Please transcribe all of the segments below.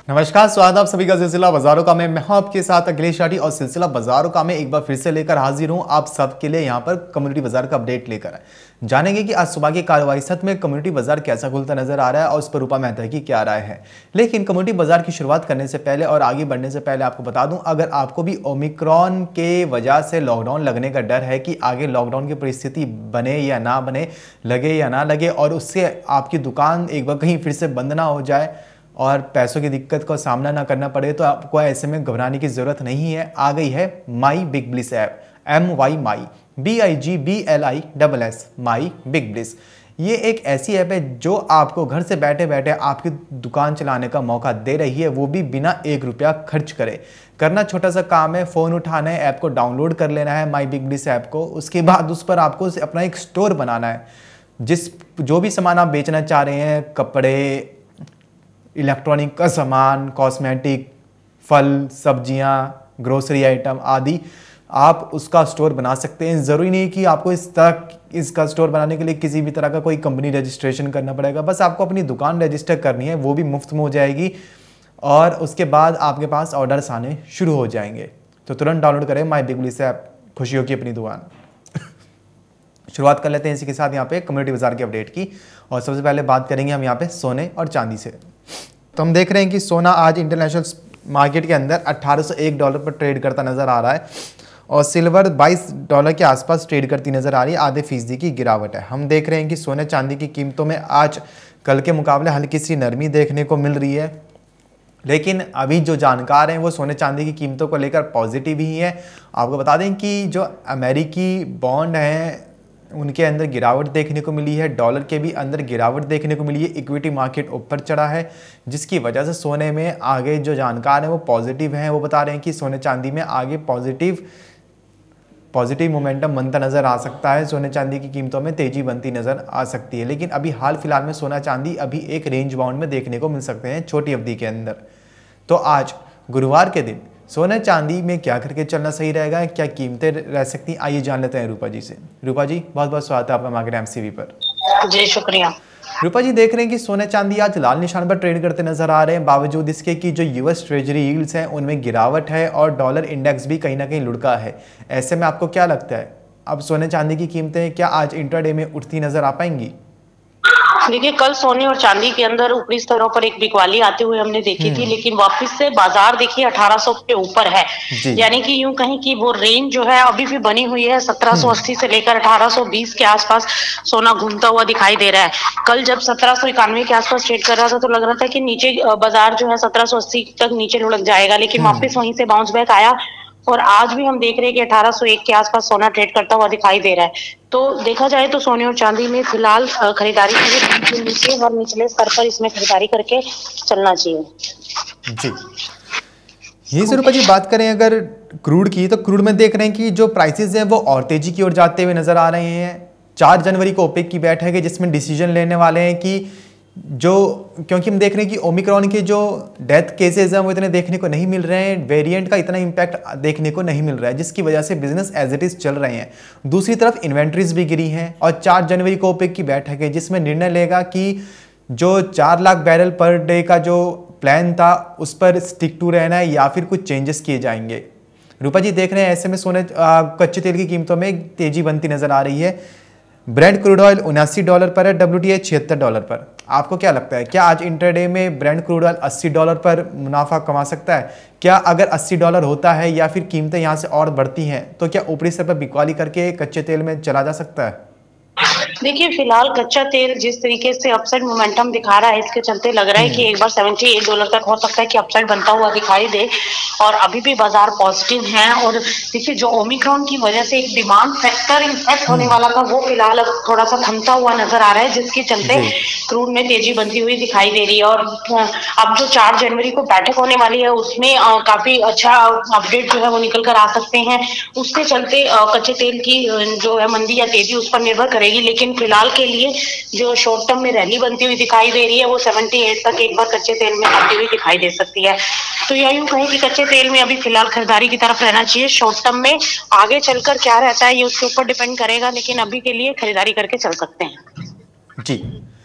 नमस्कार, स्वागत है आप सभी का सिलसिला बाजारों का। मैं हूं आपके साथ अखिलेश राठी और सिलसिला बाजारों का मैं एक बार फिर से लेकर हाजिर हूं आप सबके लिए यहां पर कम्युनिटी बाजार का अपडेट लेकर जानेंगे कि आज सुबह की कार्रवाई सत्र में कम्युनिटी बाजार कैसा खुलता नजर आ रहा है और उस पर रूपा मेहता की क्या राय है। लेकिन कम्युनिटी बाजार की शुरुआत करने से पहले और आगे बढ़ने से पहले आपको बता दूं, अगर आपको भी ओमिक्रॉन के वजह से लॉकडाउन लगने का डर है कि आगे लॉकडाउन की परिस्थिति बने या ना बने, लगे या ना लगे और उससे आपकी दुकान एक बार कहीं फिर से बंद ना हो जाए और पैसों की दिक्कत का सामना ना करना पड़े, तो आपको ऐसे में घबराने की ज़रूरत नहीं है। आ गई है my big bliss app, MY my BIGBLISS my big bliss. ये एक ऐसी ऐप है जो आपको घर से बैठे बैठे आपकी दुकान चलाने का मौका दे रही है, वो भी बिना 1 रुपया खर्च करे। करना छोटा सा काम है, फ़ोन उठाना है, ऐप को डाउनलोड कर लेना है माई बिग ब्लिस ऐप को। उसके बाद उस पर आपको अपना एक स्टोर बनाना है। जो भी सामान आप बेचना चाह रहे हैं, कपड़े, इलेक्ट्रॉनिक का सामान, कॉस्मेटिक, फल, सब्जियां, ग्रोसरी आइटम आदि, आप उसका स्टोर बना सकते हैं। ज़रूरी नहीं कि आपको इसका स्टोर बनाने के लिए किसी भी तरह का कोई कंपनी रजिस्ट्रेशन करना पड़ेगा। बस आपको अपनी दुकान रजिस्टर करनी है, वो भी मुफ्त में हो जाएगी और उसके बाद आपके पास ऑर्डर्स आने शुरू हो जाएंगे। तो तुरंत डाउनलोड करें माई बिग ब्लिस ऐप, खुशियों की अपनी दुकान। शुरुआत कर लेते हैं इसी के साथ यहाँ पे कम्युनिटी बाजार के अपडेट की। और सबसे पहले बात करेंगे हम यहाँ पे सोने और चांदी से। तो हम देख रहे हैं कि सोना आज इंटरनेशनल मार्केट के अंदर $1801 पर ट्रेड करता नजर आ रहा है और सिल्वर $22 के आसपास ट्रेड करती नजर आ रही है। आधे फीसदी की गिरावट है। हम देख रहे हैं कि सोने चांदी की कीमतों में आज कल के मुकाबले हल्की सी नरमी देखने को मिल रही है, लेकिन अभी जो जानकार हैं वो सोने चांदी की कीमतों को लेकर पॉजिटिव ही है। आपको बता दें कि जो अमेरिकी बॉन्ड हैं उनके अंदर गिरावट देखने को मिली है, डॉलर के भी अंदर गिरावट देखने को मिली है, इक्विटी मार्केट ऊपर चढ़ा है, जिसकी वजह से सोने में आगे जो जानकार हैं वो पॉजिटिव हैं। वो बता रहे हैं कि सोने चांदी में आगे पॉजिटिव मोमेंटम बनता नज़र आ सकता है। सोने चांदी की कीमतों में तेज़ी बनती नज़र आ सकती है, लेकिन अभी हाल फिलहाल में सोना चांदी अभी एक रेंज बाउंड में देखने को मिल सकते हैं छोटी अवधि के अंदर। तो आज गुरुवार के दिन सोने चांदी में क्या करके चलना सही रहेगा, क्या कीमतें रह सकती हैं, आइए जान लेते हैं रूपा जी से। रूपा जी, बहुत बहुत स्वागत है आपका मार्केट MCV पर। जी शुक्रिया। रूपा जी, देख रहे हैं कि सोने चांदी आज लाल निशान पर ट्रेड करते नजर आ रहे हैं, बावजूद इसके कि जो US ट्रेजरी यील्ड्स हैं उनमें गिरावट है और डॉलर इंडेक्स भी कहीं ना कहीं लुढ़का है। ऐसे में आपको क्या लगता है, अब सोने चांदी की कीमतें क्या आज इंट्राडे में उठती नजर आ पाएंगी? देखिए, कल सोने और चांदी के अंदर ऊपरी स्तरों पर एक बिकवाली आते हुए हमने देखी थी, लेकिन वापस से बाजार देखिए 1800 के ऊपर है। यानी कि यूं कहीं कि वो रेंज जो है अभी भी बनी हुई है 1780 से लेकर 1820 के आसपास सोना घूमता हुआ दिखाई दे रहा है। कल जब 1791 के आसपास ट्रेड कर रहा था तो लग रहा था कि नीचे बाजार जो है 1780 तक नीचे लुढ़क जाएगा, लेकिन वापस वहीं से बाउंस बैक आया और आज भी हम देख रहे हैं कि 1801 के आसपास सोना ट्रेड करता हुआ दिखाई दे रहा है। तो देखा जाए तो सोने और चांदी में फिलहाल खरीदारी के नीचे और निचले स्तर पर इसमें खरीदारी करके चलना चाहिए। जी, यही से रूपा जी बात करें अगर क्रूड की, तो क्रूड में देख रहे हैं कि जो प्राइसेस हैं वो और तेजी की ओर जाते हुए नजर आ रहे हैं। 4 जनवरी को ओपेक की बैठक है जिसमें डिसीजन लेने वाले हैं कि क्योंकि हम देख रहे हैं कि ओमिक्रॉन के जो डेथ केसेस हैं वो इतने देखने को नहीं मिल रहे हैं, वेरिएंट का इतना इम्पैक्ट देखने को नहीं मिल रहा है, जिसकी वजह से बिजनेस एज इट इज चल रहे हैं। दूसरी तरफ इन्वेंट्रीज भी गिरी हैं और 4 जनवरी को ओपेक की बैठक है जिसमें निर्णय लेगा कि जो 4 लाख बैरल पर डे का जो प्लान था उस पर स्टिक टू रहना है या फिर कुछ चेंजेस किए जाएंगे। रूपा जी, देख रहे हैं ऐसे में सोने कच्चे तेल की कीमतों में तेजी बनती नजर आ रही है। ब्रेंट क्रूड ऑयल $79 पर है, WTI $76 पर। आपको क्या लगता है, क्या आज इंटरडे में ब्रेंट क्रूड ऑयल $80 पर मुनाफा कमा सकता है? क्या अगर $80 होता है या फिर कीमतें यहाँ से और बढ़ती हैं तो क्या ऊपरी स्तर पर बिकवाली करके कच्चे तेल में चला जा सकता है? देखिए, फिलहाल कच्चा तेल जिस तरीके से अपसाइड मोमेंटम दिखा रहा है, इसके चलते लग रहा है कि एक बार $78 तक हो सकता है कि अपसाइड बनता हुआ दिखाई दे और अभी भी बाजार पॉजिटिव है। और देखिए, जो ओमिक्रॉन की वजह से एक डिमांड फैक्टर इम्पैक्ट होने वाला था वो फिलहाल अब थोड़ा सा थमता हुआ नजर आ रहा है, जिसके चलते क्रूड में तेजी बनती हुई दिखाई दे रही है। और अब जो 4 जनवरी को बैठक होने वाली है उसमें काफी अच्छा अपडेट जो है वो निकल कर आ सकते हैं। उसके चलते कच्चे तेल की जो है मंदी या तेजी उस पर निर्भर करेगी, लेकिन फिलहाल के लिए जो शॉर्ट टर्म में रैली बनती हुई दिखाई दे रही है वो 78 तक एक बार कच्चे तेल में आती हुई दिखाई दे सकती है। तो यह यूं कहें कि कच्चे तेल में अभी फिलहाल खरीदारी की तरफ रहना चाहिए। शॉर्ट टर्म में आगे चलकर क्या रहता है ये उसके ऊपर डिपेंड करेगा, लेकिन अभी के लिए खरीदारी करके चल सकते हैं। जी,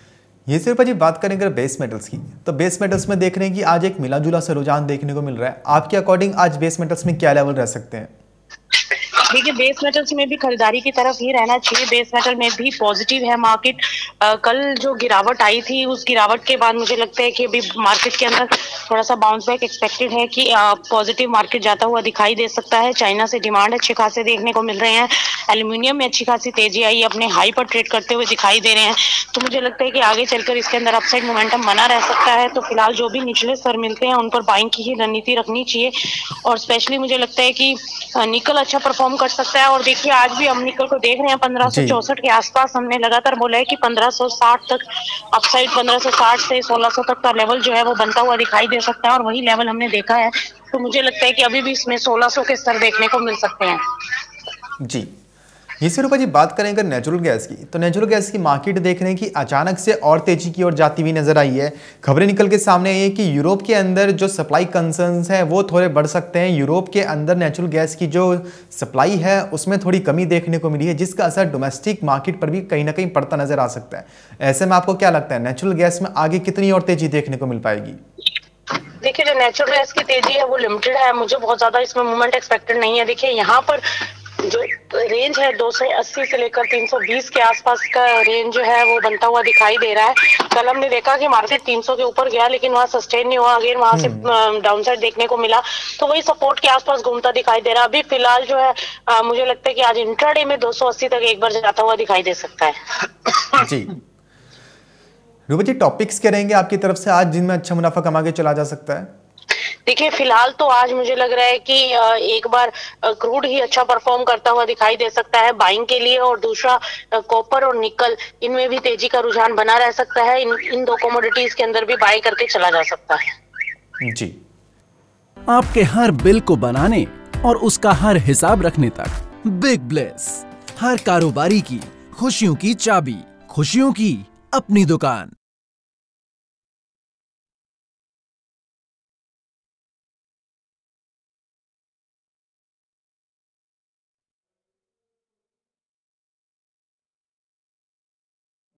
ये सिर्फ जी बात करें अगर बेस मेटल्स की, तो बेस मेटल्स में देख रहे हैं कि आज एक मिला जुला सा रुझान देखने को मिल रहा है। आपके अकॉर्डिंग आज बेस मेटल्स में क्या लेवल रह सकते हैं? देखिए, बेस मेटल्स में भी खरीदारी की तरफ ही रहना चाहिए। बेस मेटल में भी पॉजिटिव है मार्केट। कल जो गिरावट आई थी, उस गिरावट के बाद मुझे लगता है कि अभी मार्केट के अंदर थोड़ा सा बाउंस बैक एक्सपेक्टेड है कि पॉजिटिव मार्केट जाता हुआ दिखाई दे सकता है। चाइना से डिमांड अच्छे खासे देखने को मिल रहे हैं। एल्यूमिनियम में अच्छी खासी तेजी आई, अपने हाई पर ट्रेड करते हुए दिखाई दे रहे हैं। तो मुझे लगता है कि आगे चलकर इसके अंदर अपसाइड मोमेंटम बना रह सकता है। तो फिलहाल जो भी निचले स्तर मिलते हैं उन पर बाइंग की ही रणनीति रखनी चाहिए। और स्पेशली मुझे लगता है कि निकल अच्छा परफॉर्म कर सकता है। और देखिए, आज भी हम निकल को देख रहे हैं 1564 के आसपास। हमने लगातार बोला है कि 1560 तक अपसाइड, 1560 से 1600 तक का लेवल जो है वो बनता हुआ दिखाई दे सकता है, और वही लेवल हमने देखा है। तो मुझे लगता है कि अभी भी इसमें 1600 के स्तर देखने को मिल सकते हैं। जी, इसी रूपा जी बात करें अगर नेचुरल गैस की, तो नेचुरल गैस की मार्केट देख रहे हैं कि अचानक से और तेजी की ओर जाती हुई नजर आई है। खबरें निकल के सामने आई है कि यूरोप के अंदर जो सप्लाई कंसर्न्स हैं वो थोड़े बढ़ सकते हैं। यूरोप के अंदर नेचुरल गैस की जो सप्लाई है उसमें थोड़ी कमी देखने को मिली है, जिसका असर डोमेस्टिक मार्केट पर भी कहीं ना कहीं पड़ता नजर आ सकता है। ऐसे में आपको क्या लगता है, नेचुरल गैस में आगे कितनी और तेजी देखने को मिल पाएगी? देखिए, जो नेचुरल गैस की तेजी है वो लिमिटेड है। मुझे बहुत ज्यादा इसमें मूवमेंट एक्सपेक्टेड नहीं है। देखिए, यहाँ पर जो रेंज है 280 से लेकर 320 के आसपास का रेंज जो है वो बनता हुआ दिखाई दे रहा है। कल हमने देखा कि मार्केट 300 के ऊपर गया, लेकिन वहां सस्टेन नहीं हुआ। अगेन वहां से डाउनसाइड देखने को मिला, तो वही सपोर्ट के आसपास घूमता दिखाई दे रहा है। अभी फिलहाल जो है मुझे लगता है कि आज इंट्राडे में 280 तक एक बार जाता हुआ दिखाई दे सकता है। जी रूपा जी, टॉपिक्स क्या रहेंगे आपकी तरफ से आज जिनमें अच्छा मुनाफा कमा के चला जा सकता है? देखिए, फिलहाल तो आज मुझे लग रहा है कि एक बार क्रूड ही अच्छा परफॉर्म करता हुआ दिखाई दे सकता है बाइंग के लिए, और दूसरा कॉपर और निकल, इनमें भी तेजी का रुझान बना रह सकता है। इन दो कमोडिटीज के अंदर भी बाई करके चला जा सकता है। जी, आपके हर बिल को बनाने और उसका हर हिसाब रखने तक बिग ब्लेस, हर कारोबारी की खुशियों की चाबी, खुशियों की अपनी दुकान।